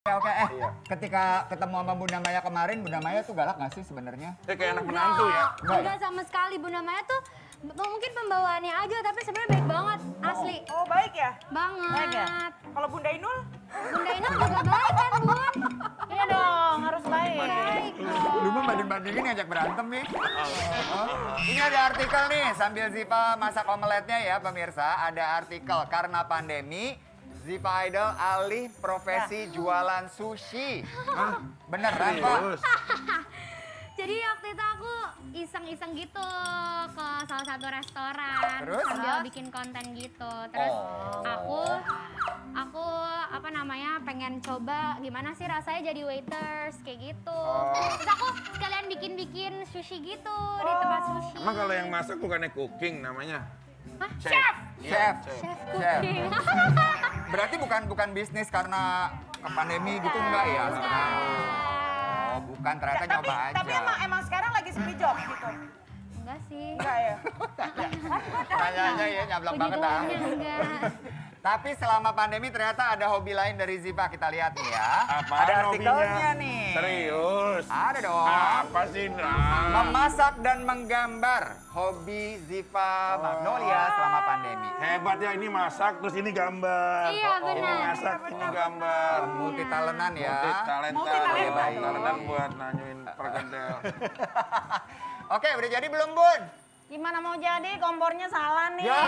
Oke, ketika ketemu sama Bunda Maya kemarin, Bunda Maya tuh galak nggak sih sebenarnya? Kayak anak menantu ya? Enggak sama sekali, Bunda Maya tuh mungkin pembawaannya aja, tapi sebenarnya baik banget, asli. Oh baik ya? Banget. Baik ya? Kalau Bunda Inul? Bunda Inul juga baik kan, Bun? Iya dong, harus baik. Baik Lu mah banding-bandingin ngajak berantem nih. Ini ada artikel nih, sambil Ziva masak omeletnya ya pemirsa. Ada artikel, karena pandemi, Ziva Idol alih profesi jualan sushi. Beneran, Pak? Jadi waktu itu aku iseng-iseng gitu ke salah satu restoran. Terus? Sambil bikin konten gitu. Terus aku apa namanya pengen coba gimana sih rasanya jadi waiters kayak gitu. Terus aku sekalian bikin sushi gitu di tempat sushi. Emang kalau yang masak bukannya cooking namanya? Hah? Chef. Chef cooking. Berarti bukan bisnis karena pandemi gitu enggak ya? Oh, bukan, ternyata nyoba aja. Tapi emang sekarang lagi sepi job gitu? Enggak sih. Enggak ya? Tanyanya ya, nyablak Puji banget ah. Tuhannya enggak. Tapi selama pandemi ternyata ada hobi lain dari Ziva, kita lihat nih ya. Apa Ada artikelnya nih. Serius? Ada dong. Apa sih, Nah? Memasak dan menggambar, hobi Ziva Magnolia selama pandemi. Hebat ya, ini masak terus ini gambar. Iya, Ini benar. masak, ini gambar. Multi talentan ya. Multi-talenta. Baik. Talentan buat nanyuin perkedel. Oke, udah jadi belum, Bun? Gimana mau jadi? Kompornya salah nih. Ya.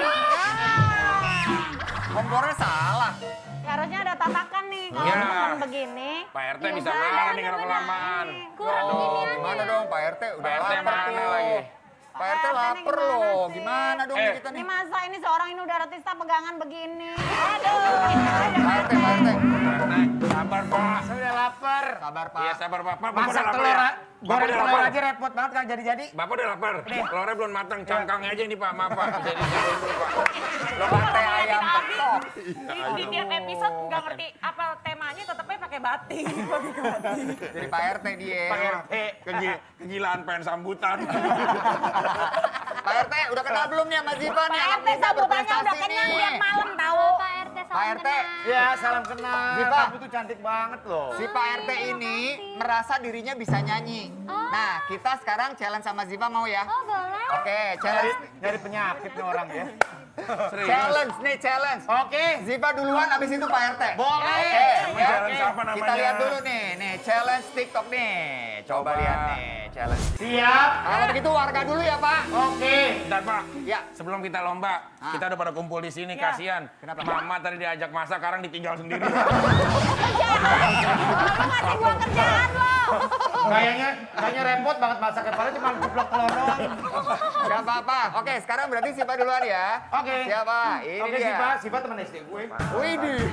Kompornya salah. Ya, harusnya ada tatakan nih. Kalau Iya. teman begini. Pak RT bisa marah nih kalau kelamaan. Kurang Oh, ini gimana dong Pak RT? Udah Pak RT lapar mana tuh. lagi? Pak RT Pak RT lapar nih gimana loh. sih? Gimana dong kita Ini nih? masa ini seorang ini udah artista pegangan begini. Aduh. Pak RT, Pak RT. Sabar, Pak. Saya udah lapar. Sabar, Pak. Iya, sabar, Pak. Bapak Masak udah lapar telur, ya? Bapak goreng udah telur lapar. aja repot banget kan jadi-jadi. Bapak udah lapar. Telurnya belum matang, cangkangnya aja ini, Pak. Maaf, Pak. Jadi dulu, Pak. Lo kate ayam petok. Di tiap episode nggak ngerti apa temanya, tetepnya pakai batik. Jadi Pak RT dia. Pak RT, kegilaan pengen sambutan. Pak RT udah kenal belum nih sama Ziva nih? Pak Anak RT muda sambutannya udah berprestasi kenyang nih. tiap malam tahu. Pak RT Pak salam RT. kenal. Ya, salam kenal. Ziva. Kamu tuh cantik banget loh. Si Pak RT ini merasa dirinya bisa nyanyi. Nah, kita sekarang challenge sama Ziva mau ya? Oh boleh. Oke, challenge. Nyari penyakit nih orang ya. Serius. Challenge nih, challenge. Oke. Ziva duluan, abis itu Pak RT. Boleh. Oke, Emang ya. challenge apa namanya? Kita lihat dulu nih challenge TikTok nih. Coba lihat nih, challenge. Siap. Kalau begitu warga dulu ya Pak. Oke. Bentar, Pak. Ya. Sebelum kita lomba, kita udah pada kumpul di sini, kasihan. Kenapa? Mama tadi diajak masak, sekarang ditinggal sendiri. Mama ngasih gua kerjaan loh. Kayaknya repot banget masaknya. Padahal cuma kuplok telur doang. Gak apa-apa. Oke, sekarang berarti Ziva duluan ya. Oke. Siapa? Ini Oke, dia. Siva teman SD gue. Widih.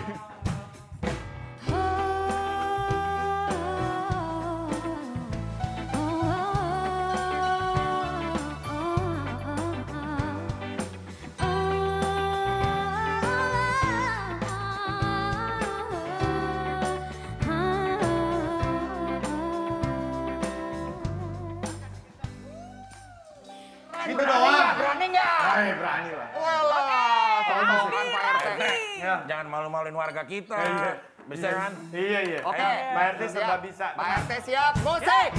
Gitu doang. Berani nggak? Berani lah. Walah, soal-soalan Pak RT. Ya. Jangan malu-maluin warga kita. Bisa kan? Iya. Oke, Pak RT siap. serba bisa. Pak RT siap, musik.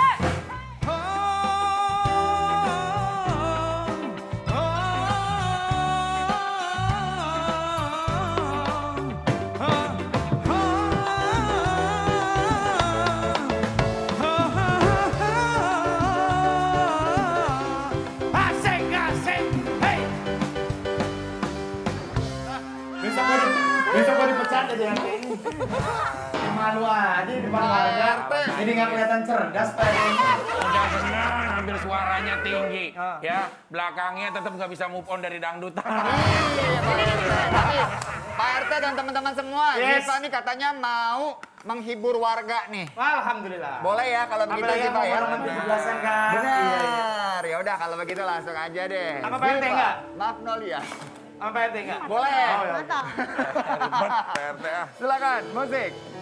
Asik. Hey. Besok gue dipecat aja yang kayak ini. Malu aja di depan warga. RT. Jadi nggak kelihatan cerdas Pak RT. Udah senang, ambil suaranya tinggi. Ya, belakangnya tetap nggak bisa move on dari dangdutan. Tapi Pak RT dan teman-teman semua, Yes. Ziva nih katanya mau menghibur warga nih. Alhamdulillah. Boleh ya kalau begitu Apalagi Ziva ya? momen 17-an kan. Benar. Iya, iya. Ya udah kalau begitu langsung aja deh. Sama Pak RT Ziva nggak? Magnolia. Sama Pak RT nggak? Boleh. Oh, ya. Mantap. Ribet, PRT ah. Silakan, musik.